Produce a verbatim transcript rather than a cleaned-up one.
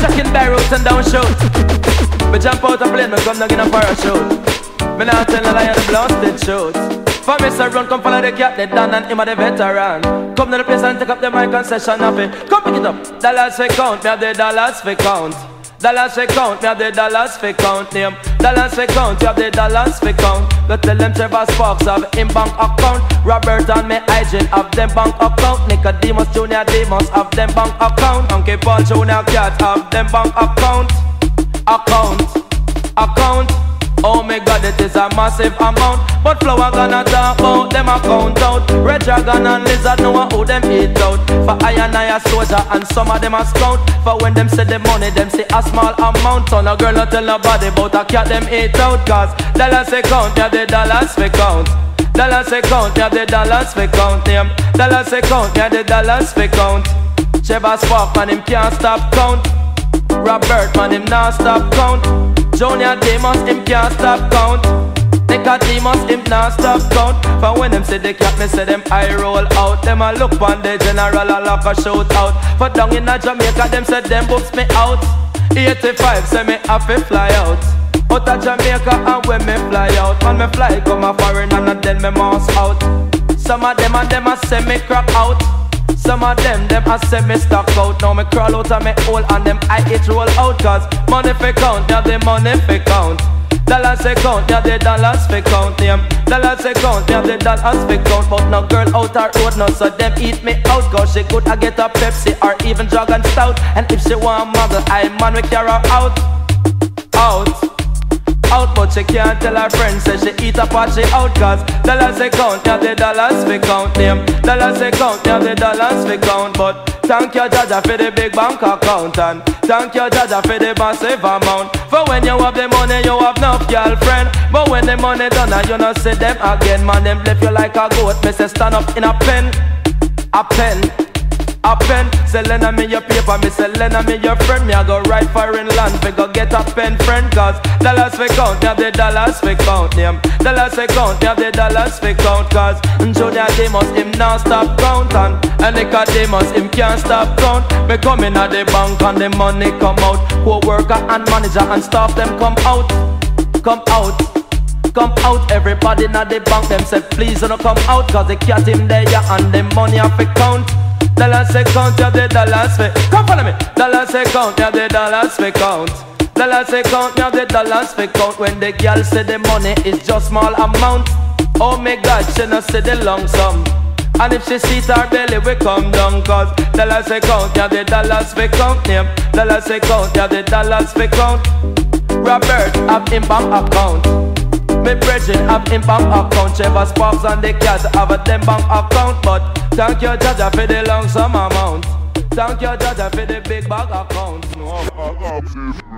stuck in Beirut and don't shoot. Me jump out a plane, me come down in a parachute. Me not tell a lie, the blasted shoot. For me say run, come follow the cat, they done and him a the veteran. Come to the place and take up the mic and session of it. Come pick it up, dollars for count, me have the dollars for count. Dollars for count, me have the dollars for count name. Dollars for count, you have the dollars for count. Go tell them Trevor Sparks have him bank account. Robert and me Hygiene have them bank account. Nicodemus Junior Demus have them bank account. Uncle Paul Junior Cat have them bank account. Account, account. Oh my God, it is a massive amount. But Flower gonna talk about them account out. Red Dragon and Lizard know who them eat out. For I and I a soldier and some of them a scout. For when them say the money, them say a small amount. So no girl not tell nobody about a cat them eat out. Cause dollars for count, yeah the dollars for count. Dollars for count, yeah the dollars for count name. Dollars for count, yeah the dollars for count. Trevor Spark man him can't stop count. Robert man him not stop count. Junior Demus him can't stop count. Nicodemus him not stop count. For when them say they cat, me say them I roll out. Them a look on the general a lock a shoot out. For down in a Jamaica them say them books me out. eighty-five say me have to fly out. Out of Jamaica and when me fly out. When me fly come a foreign and then me mouse out. Some of them and them a say me crack out. Some of them, them a say me stock out. Now me crawl out of me hole and them I it roll out. Cause money for count, yeah the money for count. Dollars for count, yeah the dollars for count them. Dollars for count, yeah the dollars for count. But no girl out her road now, so them eat me out. Cause she could a get a Pepsi or even Dragon Stout. And if she want muggle, I man we carry her out. Out. Out, but she can't tell her friends. Say she eat a party out. Cause dollars for count, yeah the dollars for count them. Dollars for count, yeah the dollars for count. But thank you Jaja for the big bank account. And thank you Jaja for the massive amount. For when you have the money you have enough girlfriend. But when the money done and you not see them again. Man them left you like a goat. Me say stand up in a pen. A pen. A pen, say lend me your paper, me say lend me your friend. Me I go right foreign land, we go get a pen friend. Cause dollars for count, you have the dollars for count name. Dollars for count, you have the dollars for count. Cause Junior Demus, him not stop count. And, and Nicodemus, him can't stop count. Me come in at the bank and the money come out. Co-worker and manager and staff them come out. Come out. Come out, everybody in the bank. Them say please don't come out. Cause the cat him there and the money have to count. Dollars for count, you have the dollars for. Come follow me. Dollars for count, you have the dollars for count. Dollars for count, you have the dollars for count. When the girl say the money is just small amount. Oh my God, she no say the long sum. And if she see her belly, we come down. Cause dollars for count, you have the dollars for count name. Dollars for count, you have the dollars for count. Robert have him bank account. Me brethren have him bank account. Trevor Sparks and the cat have a them bank account. But thank you Jaja for the long sum amount. Thank you Jaja for the big bag account.